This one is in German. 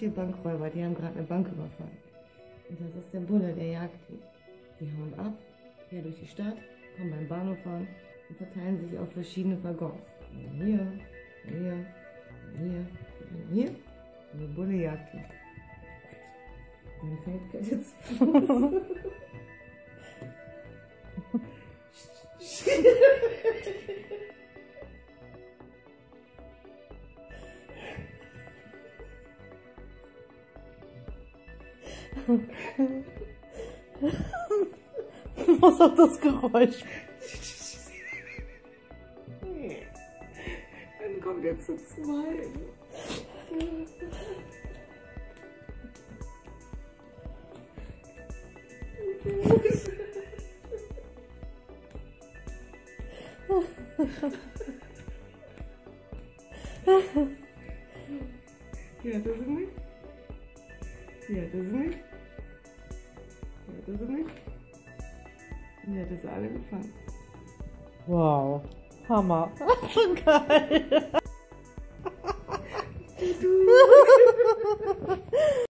4 Bankräuber, die haben gerade eine Bank überfallen. Und das ist der Bulle, der jagt die. Die hauen ab, quer durch die Stadt, kommen beim Bahnhof an und verteilen sich auf verschiedene Waggons. Hier, hier, hier, hier. Und der Bulle jagt die. Dann fällt jetzt Was hat das Geräusch? Dann kommt jetzt zu 2. Hier hat er sie nicht. Hier hat er sie nicht. Hier hat er sie nicht. Und hier hat er sie alle gefangen. Wow, Hammer. Geil.